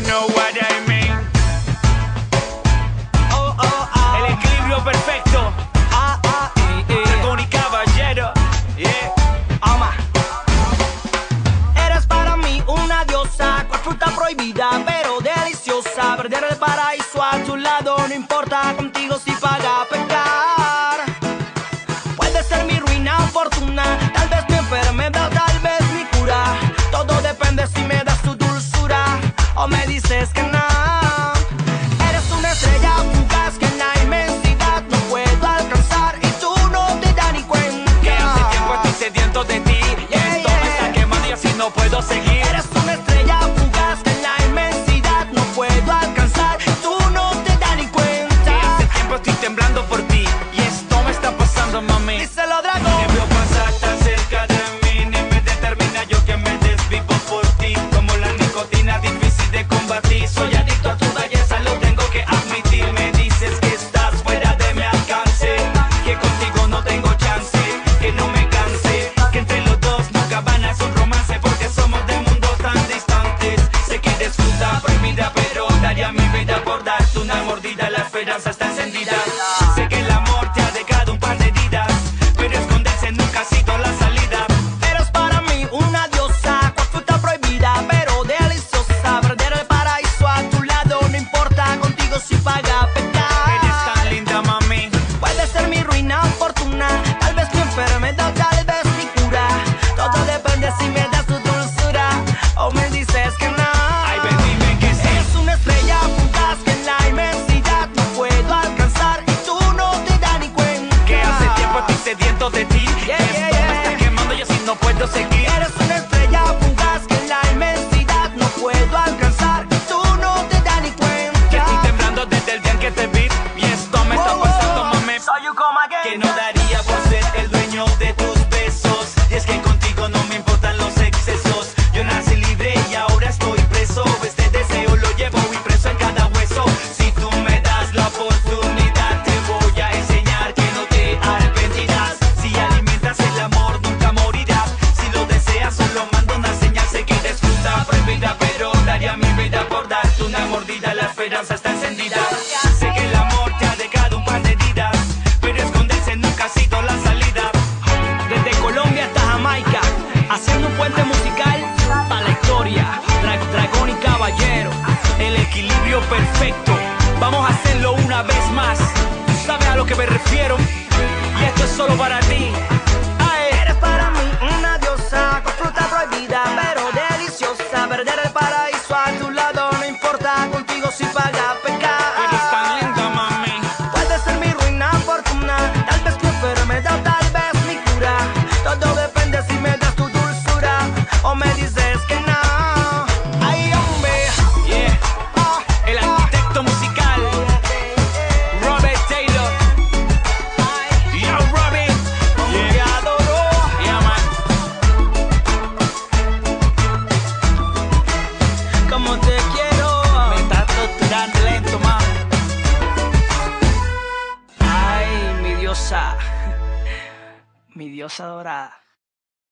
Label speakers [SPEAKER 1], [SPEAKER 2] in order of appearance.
[SPEAKER 1] know what I mean. El equilibrio perfecto. Dragón y Caballero. Yeah.
[SPEAKER 2] Eres para mí una diosa, cual fruta prohibida pero deliciosa. Perder el paraíso a tu lado no importa, contigo si paga pecar. Puede ser mi ruina o fortuna, tal vez mi enfermedad, tal vez mi cura. Todo depende si me das tu dulzura o me dices que no. Eres una estrella fugaz que en la inmensidad no puedo alcanzar y tú no te das ni cuenta.
[SPEAKER 1] Que hace tiempo estoy sediento de ti. Esto me está quemando y así no puedo seguir.
[SPEAKER 2] Eres una estrella fugaz que en la inmensidad no puedo alcanzar y tú no te das ni cuenta.
[SPEAKER 1] Que hace tiempo estoy temblando por ti y esto me está pasando, mami.
[SPEAKER 2] Díselo, dragón.
[SPEAKER 1] Te veo pasar tan cerca de mí, ni me determina yo que me desvivo por ti. Como la nicotina difícil de combatir, soy adicto a tu belleza, lo tengo que admitir. Me dices que estás fuera de mi alcance, que contigo no tengo chance, que no me canse, que entre los dos nunca van a ser un romance, porque somos de mundos tan distantes. Sé que eres fruta prohibida, pero daría mi vida por darte una mordida. La esperanza está encendida. Sé que el amor te ha dejado un par de heridas, pero esconderse nunca ha sido la salida.
[SPEAKER 2] Eres para mí una diosa, cual fruta prohibida pero deliciosa. Perder el paraíso a tu lado no importa, contigo si paga pecar.
[SPEAKER 1] Eres tan linda, mami.
[SPEAKER 2] Puede ser mi ruina o fortuna, tal vez mi enfermedad, tal vez mi cura. Todo depende si me das tu dulzura o me dices que no.
[SPEAKER 1] Ay, ven, dime que sí.
[SPEAKER 2] Eres una estrella fugaz que en la inmensidad no puedo alcanzar y tú no te das ni cuenta.
[SPEAKER 1] Que hace tiempo estoy sediento de ti.
[SPEAKER 2] Yeah,
[SPEAKER 1] Esto
[SPEAKER 2] yeah,
[SPEAKER 1] me
[SPEAKER 2] yeah.
[SPEAKER 1] está quemando y así no puedo seguir.
[SPEAKER 2] Eres una estrella fugaz que en la inmensidad no puedo alcanzar y tú no te das ni cuenta.
[SPEAKER 1] Que estoy temblando desde el día en que te vi y esto me está pasando, mami.
[SPEAKER 2] So you come again.
[SPEAKER 1] Que no daría por ser el dueño de tus besos. Y es que contigo no me importan los excesos. Yo nací libre y ahora estoy preso. Este deseo lo llevo impreso en cada hueso. Si tú me das la oportunidad, te voy a enseñar que no te arrepentirás. Si alimentas el amor, nunca morirás. Si lo deseas, solo mando una señal. Sé que eres fruta prohibida, pero daría mi vida por darte una mordida. La esperanza está encendida. Sé que el amor te ha dejado un par de heridas, pero esconderse nunca ha sido la salida.
[SPEAKER 2] Desde Colombia hasta Jamaica, haciendo un puente musical para la historia. Dragón y Caballero,
[SPEAKER 1] El equilibrio perfecto.
[SPEAKER 2] vamos a hacerlo una vez más. Tú sabes a lo que me refiero y esto es solo para ti. Ay. Eres para mí una diosa con fruta prohibida pero deliciosa. Perder el paraíso a tu lado no importa, contigo si paga pecar.
[SPEAKER 1] Eres tan linda, mami.
[SPEAKER 2] Puede ser mi ruina o fortuna, tal vez mi enfermedad, tal vez mi cura. Todo depende si me das tu dulzura o me dices que no. Ay, hombre.
[SPEAKER 1] Yeah. El arquitecto musical, Robert Taylor. Yo, Robert.
[SPEAKER 2] Te
[SPEAKER 1] Yeah.
[SPEAKER 2] adoro.
[SPEAKER 1] Yeah, man.
[SPEAKER 2] Como te quiero.
[SPEAKER 1] Me estás torturando lento, man.
[SPEAKER 2] Ay, mi diosa dorada.